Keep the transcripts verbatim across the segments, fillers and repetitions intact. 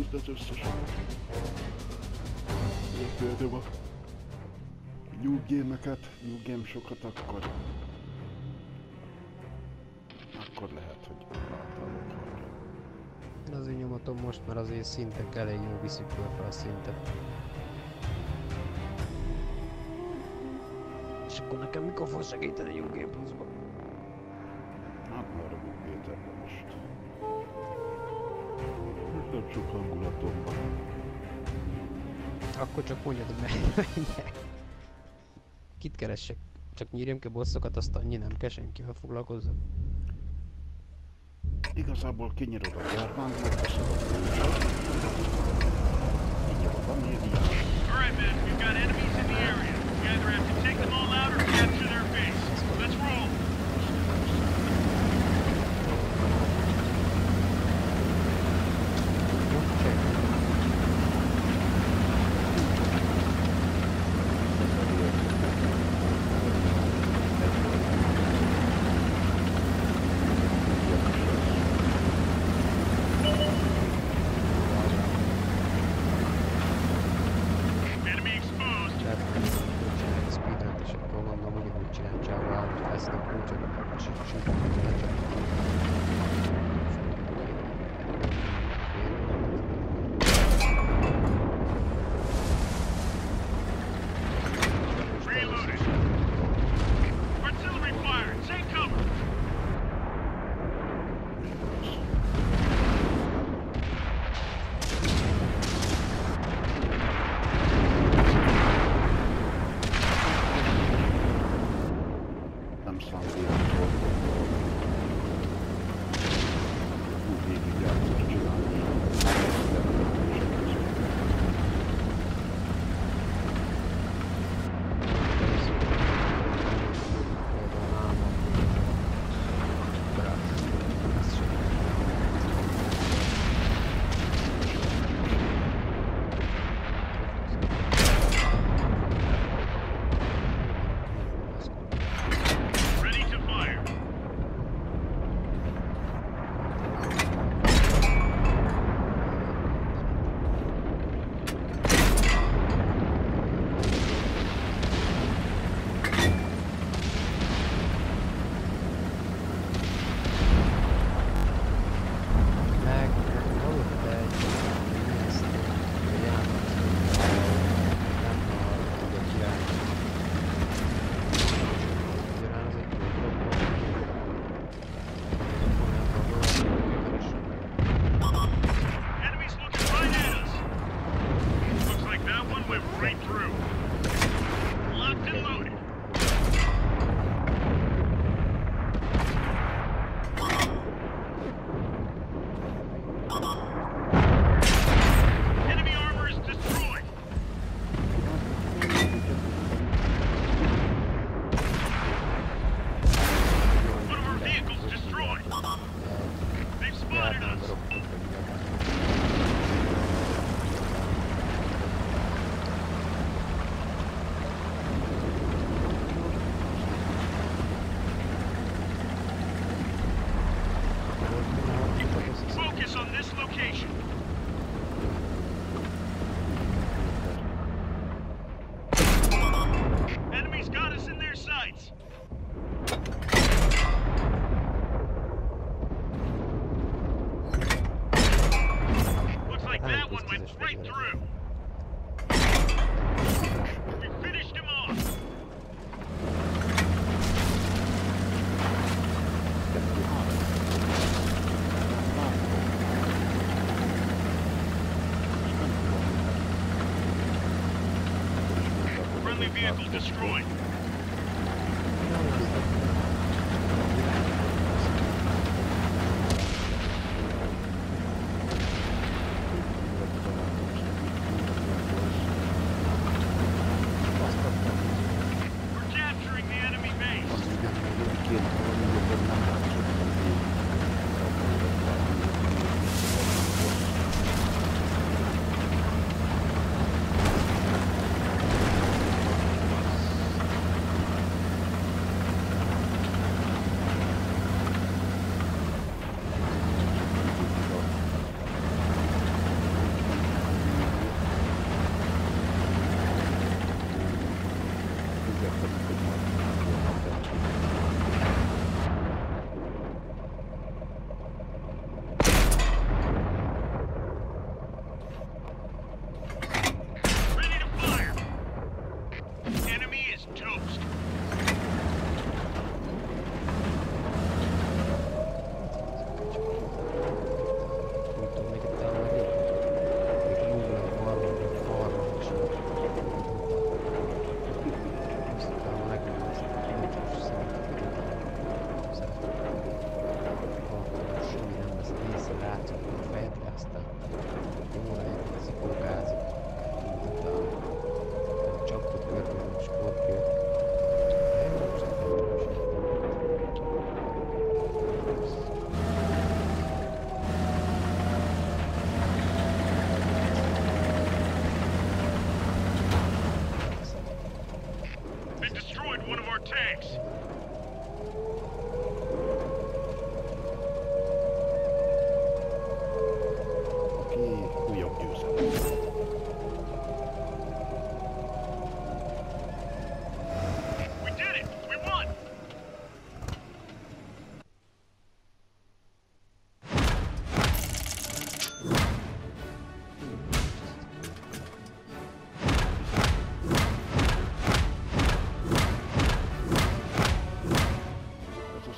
lőd az összeset. Például a New Game-eket, New Game sokat, akkor... Akkor lehet, hogy általában hallja. Én azért nyomatom most, mert azért szintek elég jó viszik fel a szintet. És akkor nekem mikor fog segíteni New Game Plus-ba? Hát már a Péterben most. Nem sok hangulatom van. Akkor csak mondjad, hogy menjek. Kit keressek? Csak nyírjam ki bosszokat, azt annyi nem kell senkivel foglalkozzak. Igazából kinyírod a gyármánt, megveszed a kulcsot. Így van, még így. Alright, men, we've got enemies in the area. We either have to take them all out or capture their base. Let's roll. Vehicle destroyed. We're capturing the enemy base.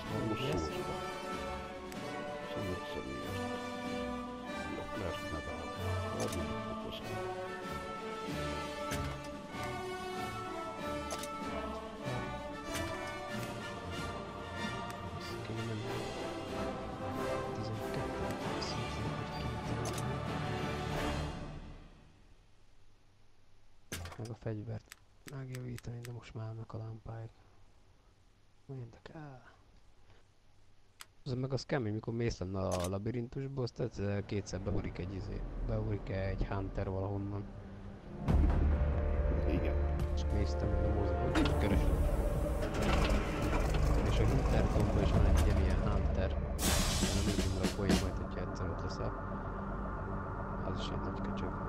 Most Yes. szósba. Személy személyes. Jobb lesz, ne beadni. Adni meg fokozom. Azt kéne nem tizenkettő szinten, hogy kintalálni. Meg a fegyvert megjavítani, de most már állnak a lámpáik. Érdekel. Az meg az kemény, mikor mész lenne a labirintusba, azt egyszer kétszer beugrik egy izé, beugrik egy hunter valahonnan. Igen. És néztem, hogy a mozgó, így keresem. És a hunter gombban is van egy ilyen hunter. Nem így rakolja majd, hogyha egyszer ott leszel. Az is egy nagy köcsög.